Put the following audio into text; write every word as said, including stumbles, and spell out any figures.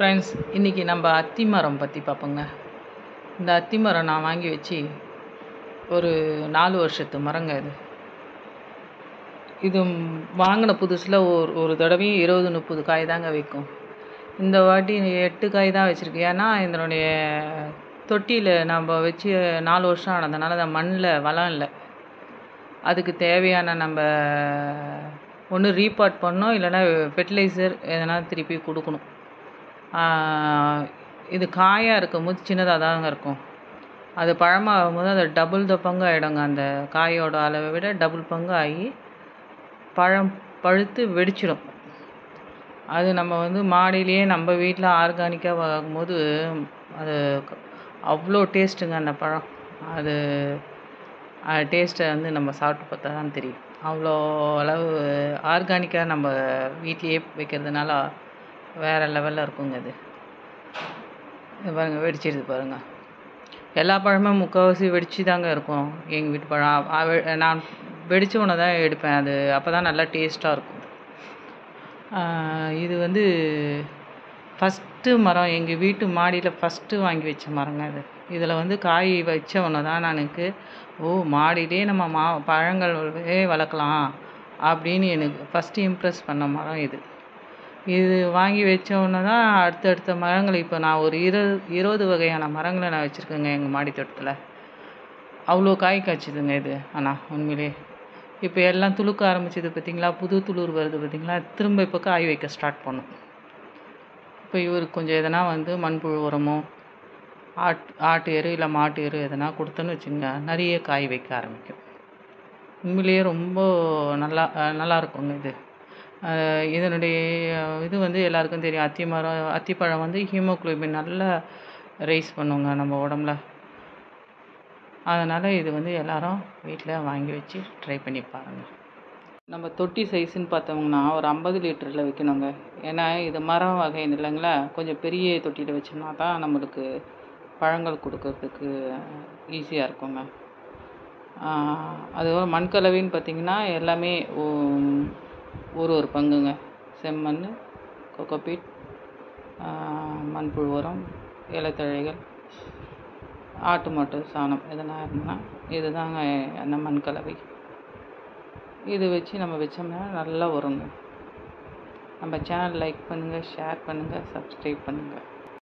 Friends, இன்றைக்கி நம்ம அத்தி மரம் பற்றி பார்ப்போங்க. இந்த அத்தி மரம் நான் வாங்கி வச்சு ஒரு நாலு வருஷத்து மரங்க. இது இது வாங்கின புதுசில் ஒரு ஒரு தடவையும் இருபது முப்பது காய் தாங்க வைக்கும். இந்த வாட்டி எட்டு காய் தான் வச்சுருக்கு. ஏன்னா இதனுடைய தொட்டியில் நம்ம வச்சு நாலு வருஷம் ஆனதுனால அந்த மண்ணில் வளம் இல்லை. அதுக்கு தேவையான நம்ம ஒன்று ரீபாட் பண்ணோம், இல்லைன்னா ஃபெர்டிலைசர் எதனா திருப்பி கொடுக்கணும். இது காயாக இருக்கும் போது சின்னதாக தாங்க இருக்கும். அது பழமாகும் போது அது டபுள் த பங்கு ஆகிடுங்க. அந்த காயோட அளவை விட டபுள் பங்கு ஆகி பழம் பழுத்து வெடிச்சிடும். அது நம்ம வந்து மாடியிலேயே நம்ம வீட்டில் ஆர்கானிக்காக வாங்கும்போது அது அவ்வளோ டேஸ்ட்டுங்க. அந்த பழம் அது டேஸ்ட்டை வந்து நம்ம சாப்பிட்டு பார்த்தா தான் தெரியும். அவ்வளோ அளவு ஆர்கானிக்காக நம்ம வீட்லேயே வைக்கிறதுனால வேறு லெவலில் இருக்குங்க. அது பாருங்கள், வெடிச்சிடுது பாருங்கள். எல்லா பழமும் முக்கால்வாசி வெடிச்சு தாங்க இருக்கும். எங்கள் வீட்டு பழம் நான் வெடித்த உடனே தான் எடுப்பேன். அது அப்போ தான் நல்லா டேஸ்ட்டாக இருக்கும். இது வந்து ஃபஸ்ட்டு மரம், எங்கள் வீட்டு மாடியில் ஃபஸ்ட்டு வாங்கி வச்ச மரங்க. அது இதில் வந்து காய் வச்ச உடனே தான் எனக்கு ஓ மாடியிலே நம்ம மா பழங்கள் வளர்க்கலாம் அப்படின்னு எனக்கு ஃபஸ்ட்டு இம்ப்ரெஸ் பண்ண மரம் இது. இது வாங்கி வச்சோன்னே தான் அடுத்தடுத்த மரங்கள் இப்போ நான் ஒரு இருபது இருபது வகையான மரங்களை நான் வச்சுருக்கேங்க எங்கள் மாடி தோட்டத்தில். அவ்வளோ காய் காய்ச்சிதுங்க இது. ஆனால் உண்மையிலே இப்போ எல்லாம் துளுக்க ஆரம்பிச்சிது பார்த்திங்களா, புது துளிர் வருது பார்த்திங்களா. திரும்ப இப்போ காய் வைக்க ஸ்டார்ட் பண்ணும். இப்போ இவருக்கு கொஞ்சம் எதனா வந்து மண்புழு உரமோ ஆட் ஆட்டு எரு இல்லை மாட்டு எரு எதனா கொடுத்தோன்னு வச்சுங்க, நிறைய காய் வைக்க ஆரம்பிக்கும். உண்மையிலேயே ரொம்ப நல்லா நல்லா இருக்குங்க இது. இதனுடைய இது வந்து எல்லாருக்கும் தெரியும். அத்தி மரம் அத்திப்பழம் வந்து ஹீமோக்ளோபின் நல்லா ரைஸ் பண்ணுங்க நம்ம உடம்புல. அதனால் இது வந்து எல்லோரும் வீட்டில் வாங்கி வச்சு ட்ரை பண்ணி பாருங்கள். நம்ம தொட்டி சைஸுன்னு பார்த்தோம்னா ஒரு ஐம்பது லிட்டரில் வைக்கணுங்க. ஏன்னா இது மரம் வகை இல்லைங்களா, கொஞ்சம் பெரிய தொட்டியில் வச்சோம்னா தான் நம்மளுக்கு பழங்கள் கொடுக்கறதுக்கு ஈஸியாக இருக்குங்க. அதுவும் மண்கலவைன்னு பார்த்திங்கன்னா எல்லாமே ஒரு ஒரு பங்குங்க. செம்மண், கொக்கோபீட், மண்புழு உரம், இலைத்தழைகள், ஆட்டு மாட்டு சாணம் எதனா இருந்ததுன்னா இது தாங்க அந்த மண் கலவை. இது வச்சு நம்ம வச்சோம்னா நல்லா வருங்க. நம்ம சேனல் லைக் பண்ணுங்கள், ஷேர் பண்ணுங்கள், சப்ஸ்கிரைப் பண்ணுங்கள்.